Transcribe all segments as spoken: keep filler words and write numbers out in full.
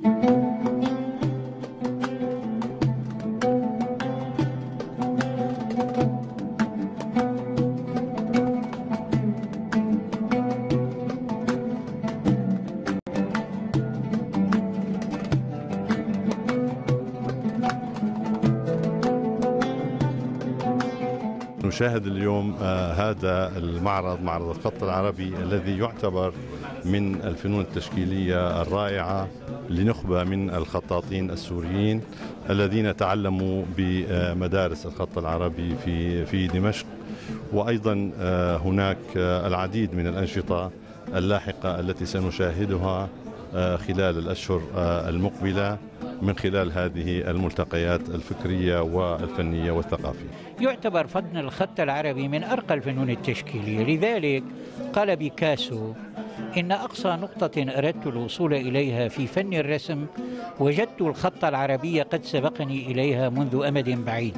نشاهد اليوم هذا المعرض، معرض الخط العربي، الذي يعتبر من الفنون التشكيلية الرائعة لنخبة من الخطاطين السوريين الذين تعلموا بمدارس الخط العربي في في دمشق، وأيضا هناك العديد من الأنشطة اللاحقة التي سنشاهدها خلال الأشهر المقبلة من خلال هذه الملتقيات الفكرية والفنية والثقافية. يعتبر فن الخط العربي من أرقى الفنون التشكيلية، لذلك قال بيكاسو: إن أقصى نقطة أردت الوصول إليها في فن الرسم وجدت الخط العربي قد سبقني إليها منذ أمد بعيد.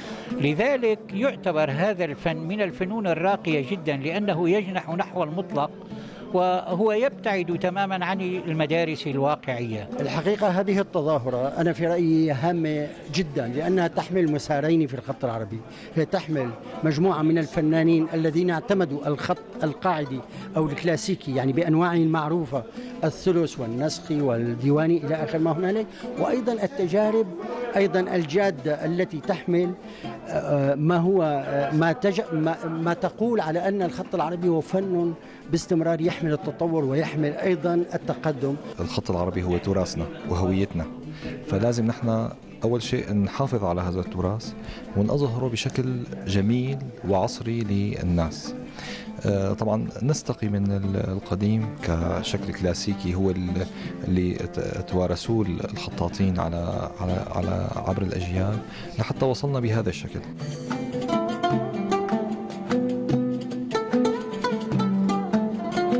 لذلك يعتبر هذا الفن من الفنون الراقية جدا، لأنه يجنح نحو المطلق وهو يبتعد تماما عن المدارس الواقعية. الحقيقة هذه التظاهرة أنا في رأيي هامة جدا، لأنها تحمل مسارين في الخط العربي. هي تحمل مجموعة من الفنانين الذين اعتمدوا الخط القاعدي أو الكلاسيكي، يعني بأنواعه المعروفة، الثلث والنسخي والديواني إلى آخر ما هنالك، وأيضا التجارب أيضا الجادة التي تحمل ما هو ما, تج... ما... ما تقول على أن الخط العربي هو فن باستمرار يحمل التطور ويحمل أيضا التقدم. الخط العربي هو تراثنا وهويتنا، فلازم نحن أول شيء نحافظ على هذا التراث ونظهره بشكل جميل وعصري للناس. طبعا نستقي من القديم كشكل كلاسيكي هو اللي توارثوه الخطاطين على على على عبر الأجيال لحتى وصلنا بهذا الشكل.